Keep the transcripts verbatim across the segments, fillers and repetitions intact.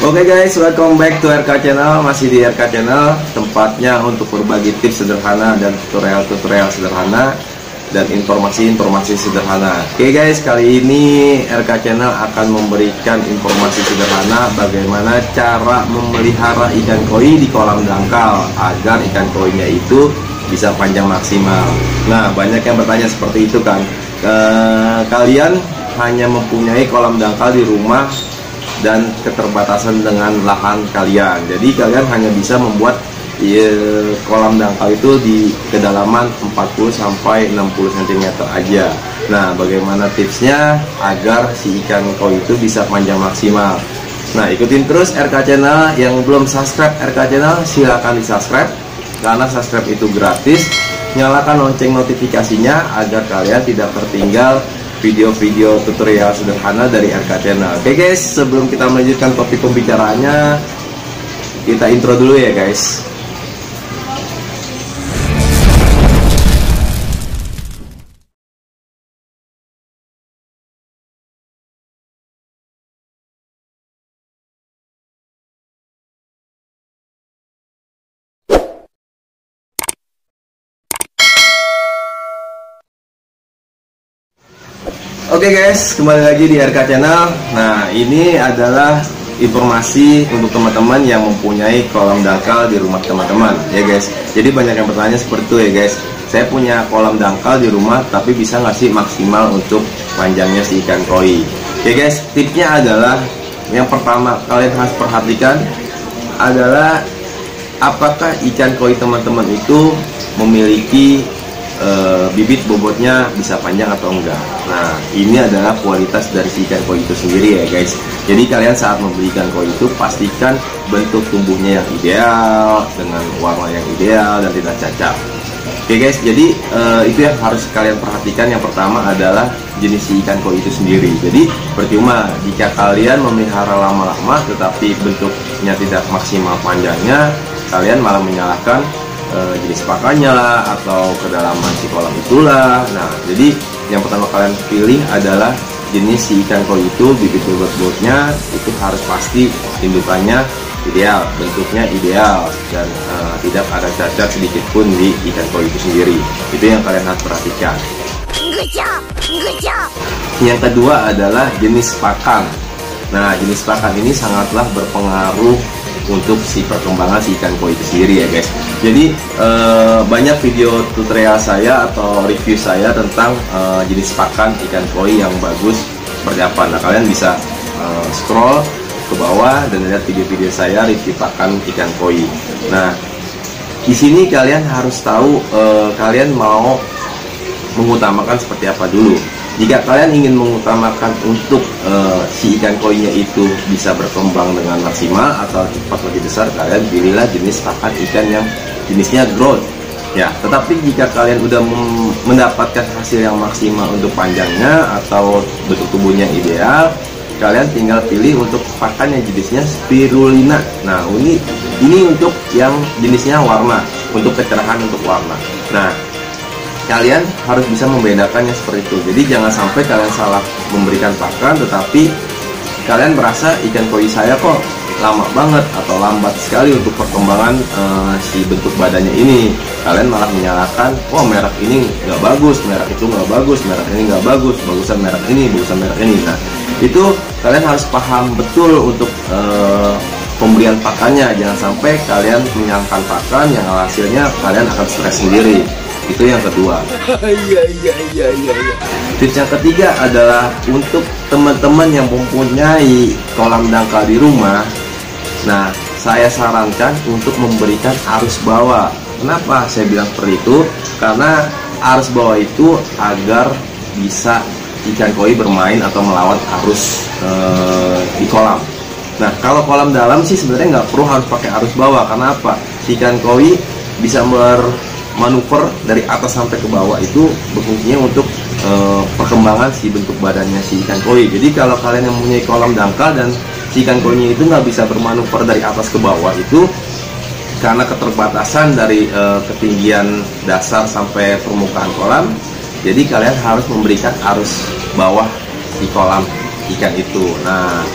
Oke okay guys, welcome back to R K Channel. Masih di R K Channel, tempatnya untuk berbagi tips sederhana dan tutorial-tutorial sederhana dan informasi-informasi sederhana. Oke okay guys, kali ini R K Channel akan memberikan informasi sederhana bagaimana cara memelihara ikan koi di kolam dangkal agar ikan koinya itu bisa panjang maksimal. Nah, banyak yang bertanya seperti itu kan. E, kalian hanya mempunyai kolam dangkal di rumah dan keterbatasan dengan lahan kalian. Jadi kalian hanya bisa membuat ya, kolam dangkal itu di kedalaman empat puluh sampai enam puluh sentimeter aja. Nah, bagaimana tipsnya agar si ikan koi itu bisa panjang maksimal? Nah, ikutin terus R K Channel. Yang belum subscribe R K Channel, silakan di subscribe karena subscribe itu gratis. Nyalakan lonceng notifikasinya agar kalian tidak tertinggal video-video tutorial sederhana dari R K Channel. Oke guys, sebelum kita melanjutkan topik pembicaraannya, kita intro dulu ya guys. Oke okay guys, kembali lagi di R K Channel. Nah, ini adalah informasi untuk teman-teman yang mempunyai kolam dangkal di rumah teman-teman ya guys. Jadi banyak yang bertanya seperti itu ya guys. Saya punya kolam dangkal di rumah, tapi bisa nggak sih maksimal untuk panjangnya si ikan koi? Oke okay guys, tipsnya adalah yang pertama kalian harus perhatikan adalah apakah ikan koi teman-teman itu memiliki E, bibit bobotnya bisa panjang atau enggak. Nah, ini adalah kualitas dari si ikan koi itu sendiri ya guys. Jadi kalian saat membeli ikan koi itu pastikan bentuk tumbuhnya yang ideal, dengan warna yang ideal dan tidak cacat. Oke guys, jadi e, itu yang harus kalian perhatikan. Yang pertama adalah jenis si ikan koi itu sendiri. Jadi percuma jika kalian memelihara lama-lama tetapi bentuknya tidak maksimal panjangnya, kalian malah menyalahkan jenis pakannya lah atau kedalaman si kolam itulah. Nah, jadi yang pertama kalian pilih adalah jenis si ikan koi itu, bibit bobot-bobotnya itu harus pasti, indukannya ideal, bentuknya ideal, dan uh, tidak ada cacat sedikit pun di ikan koi itu sendiri. Itu yang kalian harus perhatikan. Yang kedua adalah jenis pakan. Nah, jenis pakan ini sangatlah berpengaruh untuk si perkembangan si ikan koi itu sendiri ya guys. Jadi e, banyak video tutorial saya atau review saya tentang e, jenis pakan ikan koi yang bagus seperti apa. Nah, kalian bisa e, scroll ke bawah dan lihat video-video saya review pakan ikan koi. Nah, di sini kalian harus tahu e, kalian mau mengutamakan seperti apa dulu. Jika kalian ingin mengutamakan untuk uh, si ikan koinya itu bisa berkembang dengan maksimal atau cepat lebih besar, kalian pilihlah jenis pakan ikan yang jenisnya growth. Ya, tetapi jika kalian udah mendapatkan hasil yang maksimal untuk panjangnya atau bentuk tubuhnya ideal, kalian tinggal pilih untuk pakan yang jenisnya spirulina. Nah, ini ini untuk yang jenisnya warna, untuk kecerahan untuk warna. Nah, kalian harus bisa membedakannya seperti itu. Jadi jangan sampai kalian salah memberikan pakan tetapi kalian merasa ikan koi saya kok lama banget atau lambat sekali untuk perkembangan uh, si bentuk badannya ini. Kalian malah menyalahkan, wah merek ini nggak bagus, merek itu nggak bagus, merek ini nggak bagus, bagusan merek ini, bagusan merek ini. Nah, itu kalian harus paham betul untuk uh, pemberian pakannya. Jangan sampai kalian menyalahkan pakan yang hasilnya kalian akan stres sendiri. Itu yang kedua. Iya iya iya iya. Tips yang ketiga adalah untuk teman-teman yang mempunyai kolam dangkal di rumah. Nah, saya sarankan untuk memberikan arus bawah. Kenapa saya bilang seperti itu? Karena arus bawah itu agar bisa ikan koi bermain atau melawan arus ee, di kolam. Nah, kalau kolam dalam sih sebenarnya nggak perlu harus pakai arus bawah. Karena apa? Ikan koi bisa ber manuver dari atas sampai ke bawah itu berfungsinya untuk e, perkembangan si bentuk badannya si ikan koi. Jadi kalau kalian yang mempunyai kolam dangkal dan si ikan koinya itu nggak bisa bermanuver dari atas ke bawah, itu karena keterbatasan dari e, ketinggian dasar sampai permukaan kolam. Jadi kalian harus memberikan arus bawah di kolam ikan itu. Nah,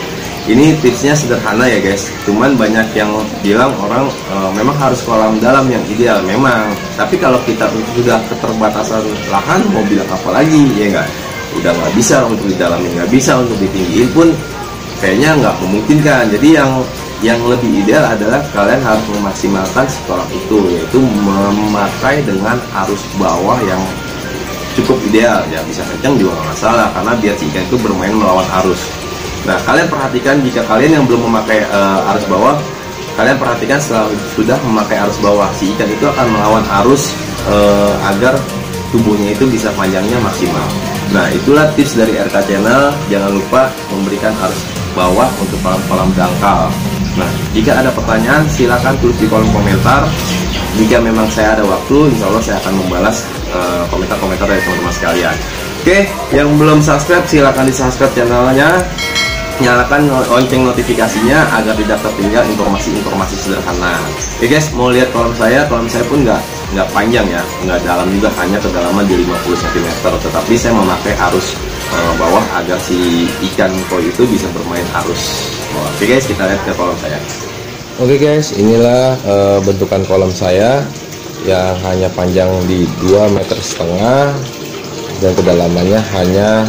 Ini tipsnya sederhana ya guys, cuman banyak yang bilang orang e, memang harus kolam dalam yang ideal memang, tapi kalau kita sudah keterbatasan lahan mau bilang apa lagi ya enggak, udah nggak bisa untuk didalamin, nggak bisa untuk ditinggiin pun kayaknya nggak memungkinkan. Jadi yang yang lebih ideal adalah kalian harus memaksimalkan si kolam itu, yaitu memakai dengan arus bawah yang cukup ideal ya, bisa kencang juga nggak masalah karena biar si ikan itu bermain melawan arus. Nah, kalian perhatikan jika kalian yang belum memakai uh, arus bawah, kalian perhatikan setelah sudah memakai arus bawah, si ikan itu akan melawan arus uh, agar tubuhnya itu bisa panjangnya maksimal. Nah, itulah tips dari R K Channel. Jangan lupa memberikan arus bawah untuk kolam-kolam dangkal. Nah, jika ada pertanyaan silakan tulis di kolom komentar. Jika memang saya ada waktu, insya Allah saya akan membalas komentar-komentar uh, dari teman-teman sekalian. Oke, yang belum subscribe silakan di subscribe channelnya, nyalakan lonceng notifikasinya agar tidak tertinggal informasi-informasi sederhana. Oke guys, mau lihat kolam saya, kolam saya pun nggak nggak panjang ya, nggak dalam juga, hanya kedalaman di lima puluh sentimeter. Tetapi saya memakai arus uh, bawah agar si ikan koi itu bisa bermain arus bawah. Oke guys, kita lihat ke kolam saya. Oke guys, inilah uh, bentukan kolam saya yang hanya panjang di dua meter setengah dan kedalamannya hanya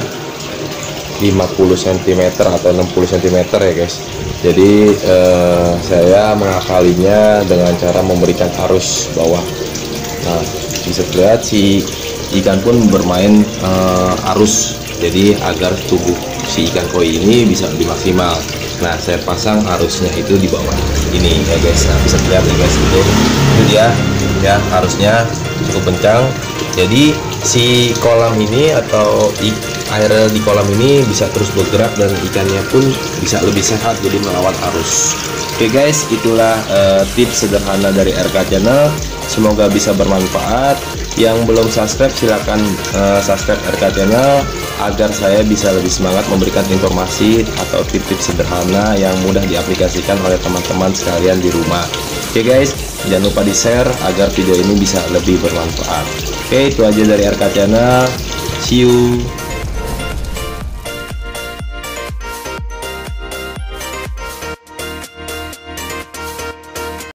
lima puluh sentimeter atau enam puluh sentimeter ya guys. Jadi eh, saya mengakalinya dengan cara memberikan arus bawah. Nah, bisa terlihat si ikan pun bermain eh, arus, jadi agar tubuh si ikan koi ini bisa lebih maksimal. Nah, saya pasang arusnya itu di bawah ini ya guys. Nah, bisa terlihat ya guys, itu itu dia ya, arusnya cukup kencang. Jadi si kolam ini atau air di kolam ini bisa terus bergerak dan ikannya pun bisa lebih sehat, jadi melawan arus. Oke guys, itulah uh, tips sederhana dari R K Channel. Semoga bisa bermanfaat. Yang belum subscribe silahkan uh, subscribe R K Channel agar saya bisa lebih semangat memberikan informasi atau tips-tips sederhana yang mudah diaplikasikan oleh teman-teman sekalian di rumah. Oke guys, jangan lupa di share agar video ini bisa lebih bermanfaat. Oke, itu aja dari R K Channel. See you.